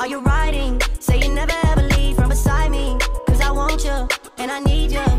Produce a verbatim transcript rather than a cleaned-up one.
Are you riding? Say you never ever leave from beside me. Cause I want you, and I need you.